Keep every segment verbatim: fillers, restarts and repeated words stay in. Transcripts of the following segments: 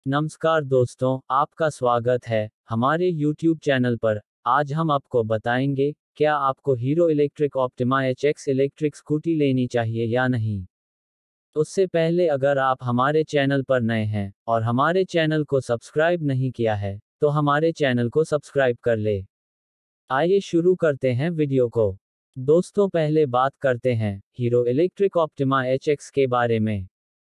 नमस्कार दोस्तों, आपका स्वागत है हमारे यूट्यूब चैनल पर। आज हम आपको बताएंगे, क्या आपको Hero Electric Optima H X electric scooty लेनी चाहिए या नहीं। उससे पहले अगर आप हमारे चैनल पर नए हैं और हमारे चैनल को सब्सक्राइब नहीं किया है, तो हमारे चैनल को सब्सक्राइब कर ले। आइए शुरू करते हैं वीडियो को। दोस्तों, पहले बात करते हैं Hero Electric Optima H X के बारे में।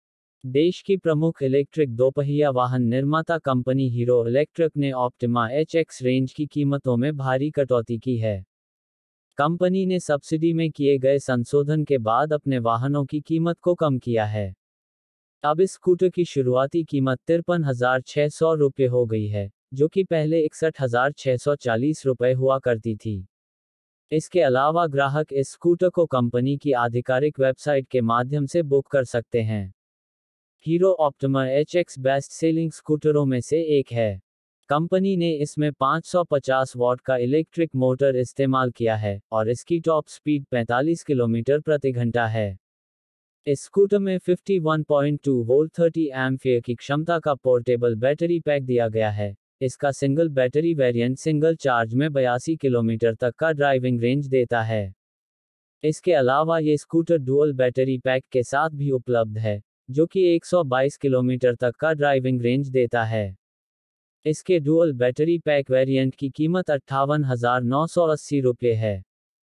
देश की प्रमुख इलेक्ट्रिक दोपहिया वाहन निर्माता कंपनी हीरो इलेक्ट्रिक ने ऑप्टिमा एच एक्स रेंज की कीमतों में भारी कटौती की है। कंपनी ने सब्सिडी में किए गए संशोधन के बाद अपने वाहनों की कीमत को कम किया है। अब इस स्कूटर की शुरुआती कीमत तिरपन हजार छह सौ रुपये हो गई है, जो कि पहले इकसठ हजार छह सौ चालीस रुपये हुआ करती थी। इसके अलावा ग्राहक इस स्कूटर को कंपनी की आधिकारिक वेबसाइट के माध्यम से बुक कर सकते हैं। Hero Optima H X best selling स्कूटरों में से एक है। कंपनी ने इसमें पाँच सौ पचास वॉट का इलेक्ट्रिक मोटर इस्तेमाल किया है और इसकी टॉप स्पीड पैंतालीस किलोमीटर प्रति घंटा है। इस स्कूटर में इक्यावन पॉइंट दो वोल्ट तीस एम्पियर की क्षमता का पोर्टेबल बैटरी पैक दिया गया है। इसका single battery variant single charge में बयासी किलोमीटर तक का ड्राइविंग रेंज देता है। इसके अलावा ये स्कूटर डुअल बैटरी पैक के साथ भी उपलब्ध है, जो कि एक सौ बाईस किलोमीटर तक का ड्राइविंग रेंज देता है। इसके डुअल बैटरी पैक वेरिएंट की कीमत अट्ठावन हजार नौ सौ अस्सी रुपये है।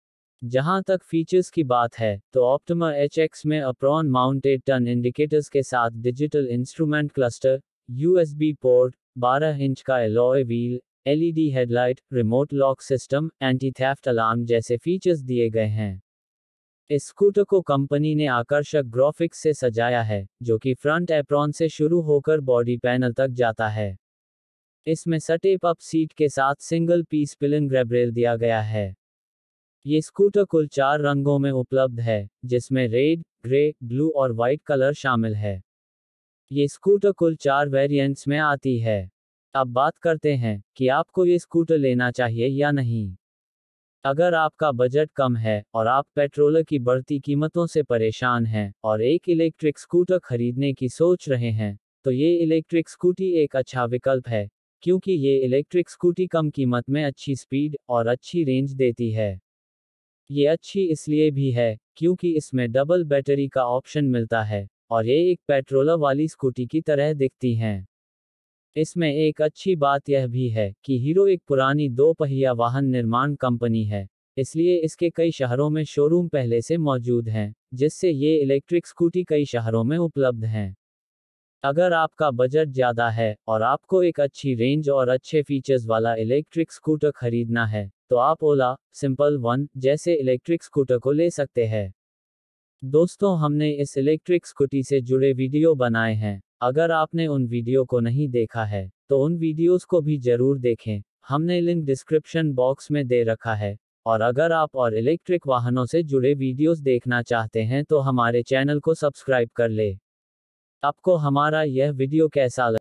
जहां तक फीचर्स की बात है, तो ऑप्टिमा एच एक्स में अप्रॉन माउंटेड टर्न इंडिकेटर्स के साथ digital instrument cluster, U S B port, बारह इंच का alloy wheel, L E D headlight, remote lock system, anti theft alarm जैसे फीचर्स दिए गए हैं। इस स्कूटर को कंपनी ने आकर्षक ग्राफिक्स से सजाया है, जो कि फ्रंट एप्रॉन से शुरू होकर बॉडी पैनल तक जाता है। इसमें स्टेप अप सीट के साथ single piece pillion grab rail दिया गया है। ये स्कूटर कुल चार रंगों में उपलब्ध है, जिसमें रेड, ग्रे, ब्लू और वाइट कलर शामिल है। ये स्कूटर कुल चार वेरिएंट्स में आती है। अब बात करते हैं कि आपको ये स्कूटर लेना चाहिए या नहीं। अगर आपका बजट कम है और आप पेट्रोल की बढ़ती कीमतों से परेशान हैं और एक इलेक्ट्रिक स्कूटर खरीदने की सोच रहे हैं, तो ये इलेक्ट्रिक स्कूटी एक अच्छा विकल्प है, क्योंकि ये इलेक्ट्रिक स्कूटी कम कीमत में अच्छी स्पीड और अच्छी रेंज देती है। ये अच्छी इसलिए भी है, क्योंकि इसमें डबल बैटरी का ऑप्शन मिलता है और ये एक पेट्रोल वाली स्कूटी की तरह दिखती हैं। इसमें एक अच्छी बात यह भी है कि हीरो एक पुरानी दो पहिया वाहन निर्माण कंपनी है, इसलिए इसके कई शहरों में शोरूम पहले से मौजूद हैं, जिससे ये इलेक्ट्रिक स्कूटी कई शहरों में उपलब्ध हैं। अगर आपका बजट ज़्यादा है और आपको एक अच्छी रेंज और अच्छे फीचर्स वाला इलेक्ट्रिक स्कूटर खरीदना है, तो आप ओला, सिंपल वन जैसे इलेक्ट्रिक स्कूटर को ले सकते हैं। दोस्तों, हमने इस इलेक्ट्रिक स्कूटी से जुड़े वीडियो बनाए हैं। अगर आपने उन वीडियो को नहीं देखा है, तो उन वीडियोस को भी जरूर देखें। हमने लिंक डिस्क्रिप्शन बॉक्स में दे रखा है। और अगर आप और इलेक्ट्रिक वाहनों से जुड़े वीडियोस देखना चाहते हैं, तो हमारे चैनल को सब्सक्राइब कर ले। आपको हमारा यह वीडियो कैसा लगा?